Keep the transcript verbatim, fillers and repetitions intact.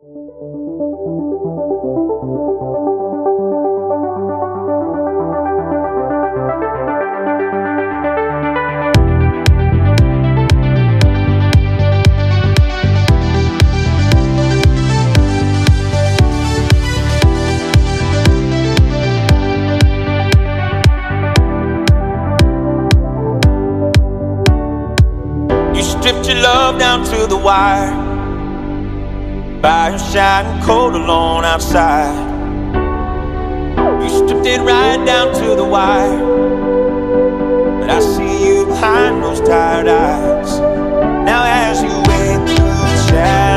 Stripped your love down to the wire, fire shining cold alone outside. You stripped it right down to the wire, but I see you behind those tired eyes. Now as you wade through the shadows,